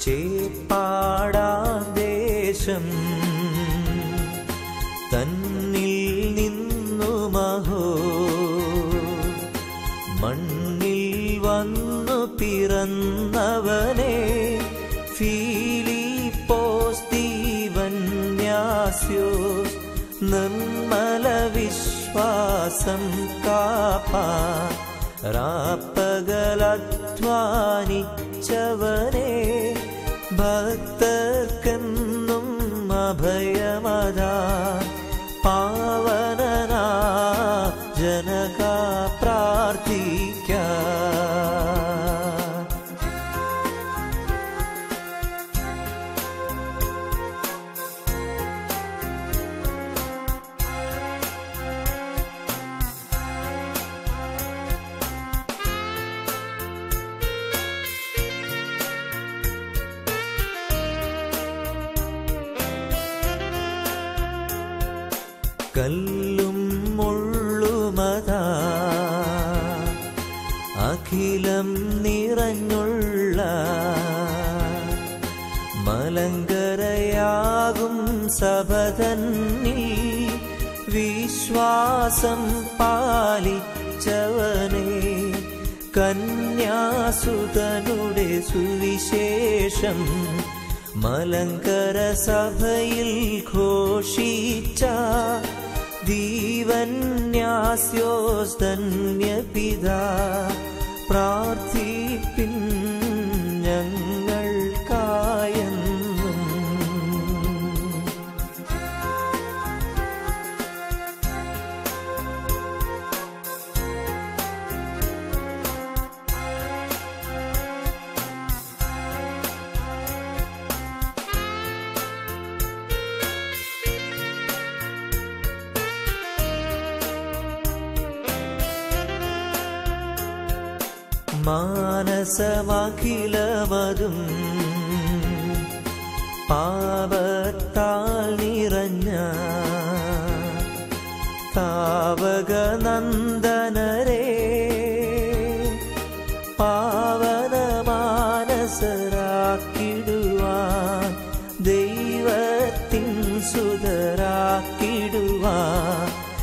ചേപ്പാടാം ദേശം തന്നിൽ നിന്നു മഹോ മണ്ണിൽ വന്നു പിറന്നവനെ ഫിലിപ്പോസ് ദീവന്യാസ്യോസ് നിർമ്മല വിശ്വാസം കാപ്പാൻ രാപ്പകലധ്വാനിച്ചവനെ ഭക്തർക്കെന്നും അഭയമതാ പാവനനാ ജനക പ്രാർത്ഥിക്കാം. കല്ലും മുള്ളുമതാ അഖിലം നിറഞ്ഞുള്ള മലങ്കരയാകും സഭതന്നിൽ വിശ്വാസം പാലിച്ചവനെ കന്യാസുതനുടെ സുവിശേഷം മലങ്കര സഭയിൽ ഘോഷിച്ച ദീവന്യാസ്യോസ് ധന്യപിതാ പ്രാർത്ഥിപ്പിൻ ഞങ്ങൾക്കായെന്നും. മാനസമഖിലമതും പാപത്താൽ നിറഞ്ഞ താവകനന്ദനരെ പാവനമാനസരാക്കിടുവാൻ ദൈവത്തിൻ സുതരാക്കിടുവാൻ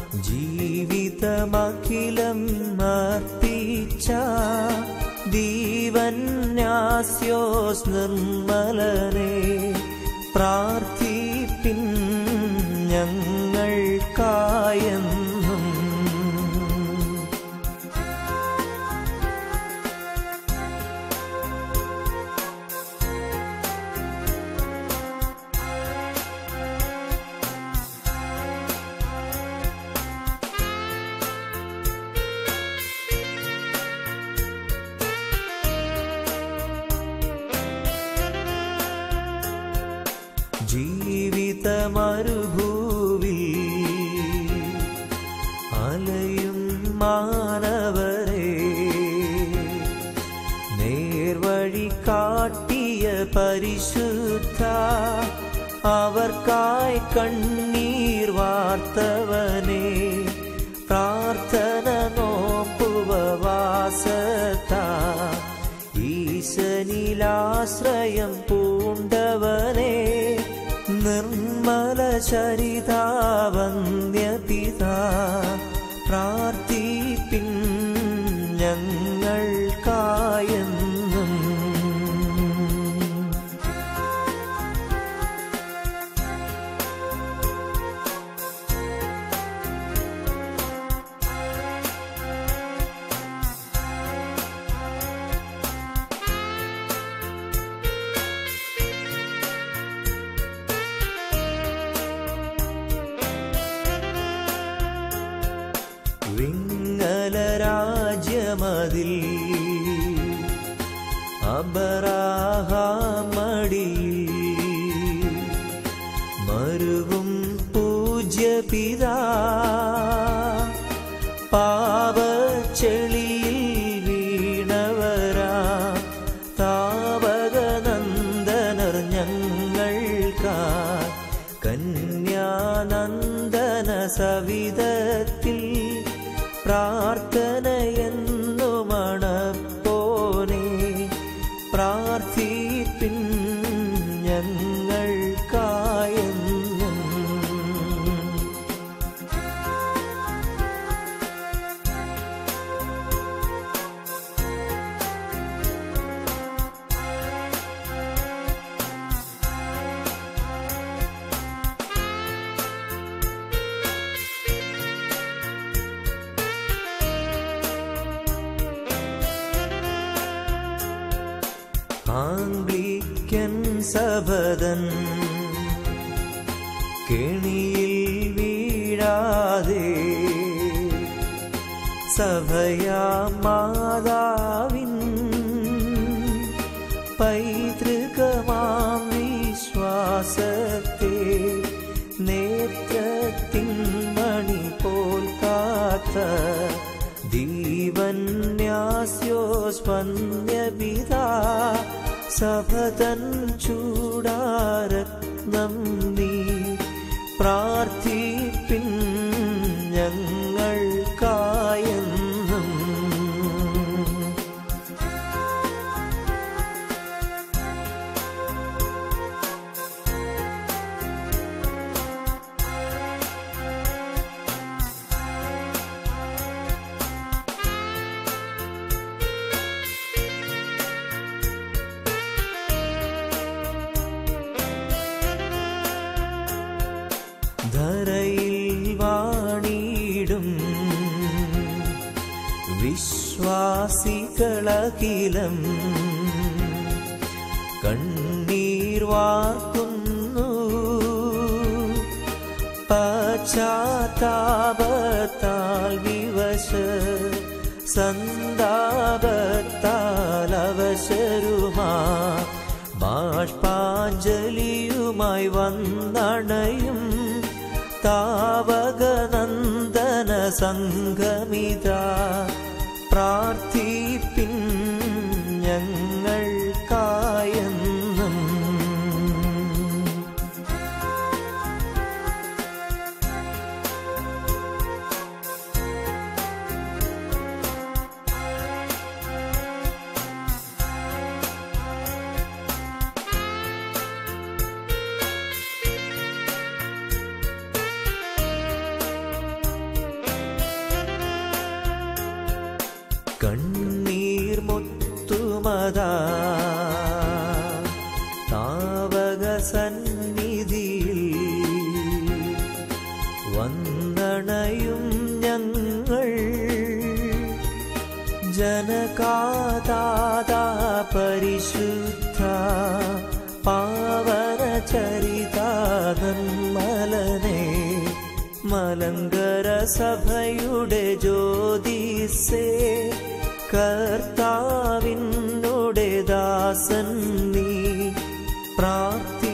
ജീവിതമഖിലം അർപ്പിച്ച ദീവന്യാസ്യോസ് നിർമ്മലനെ പ്രാർത്ഥിപ്പിൻ ഞങ്ങൾക്കായെന്നും. ജീവിതമരുഭൂവിൽ അലയും മാനവരെ നേർവഴി കാട്ടിയ പരിശുദ്ധ അവർക്കായി കണ്ണീർ വാർത്തവനെ പ്രാർത്ഥന നോമ്പുപവാസത്താ ഈശനിലാശ്രയം പൂണ്ടവനെ നിർമ്മല ചരിതാവന്യപിതാ പ്രാർത്ഥിപ്പിൻ ഞങ്ങൾക്കായെന്നും. വിങ്ങലരാജ്യമതിൽ അബ്രാഹാമടിയിൽ മരുവും പൂജ്യപിതാ പാപച്ചെളിയിൽ വീണവരാ താവകനന്ദനർ ഞങ്ങൾക്കാ കന്യാനന്ദന സവിധത്തിൽ പ്രാർത്ഥനയെന്നു മണപ്പോനെ പ്രാർത്ഥിപ്പി ആംഗ്ലിക്കൻ സഭതൻ കെണിയിൽ വീഴാതെ സഭയാ മാതാവിൻ പൈതൃകമാം വിശ്വാസത്തെ നേത്രത്തിൻ മണി പോൽ കാത്ത ദീവന്യാസ്യോസ്പന്യപിതാ സഭതൻ ചൂടാരത്നം നീ പ്രാർത്ഥിപ്പിൻ ഞങ്ങൾക്കായെന്നും. ധരയിൽ വാണിടും വിശ്വാസികളഖിലം കണ്ണീർ വാർക്കുന്നു പശ്ചാത്താപത്താൽ വിവശ സന്താപത്താൽ അവശരുമാ ബാഷ്പാഞ്ജലിയുമായി വന്നണയും താവകനന്ദന സംഗമിതാ പ്രാർത്ഥിപ്പിൻ ഞങ്ങൾക്കായെന്നും. കണ്ണീർ മുത്തുമതാ താവക സന്നിധിയിൽ വന്ദണയും ഞങ്ങൾ ജനകാദാതാ പരിശുദ്ധ പാവന ചരിതാനന്മലനെ മലങ്കര സഭയുടെ ജ്യോതിസേ കർത്താവിനുടെ ദാസൻ നീ പ്രാർത്ഥി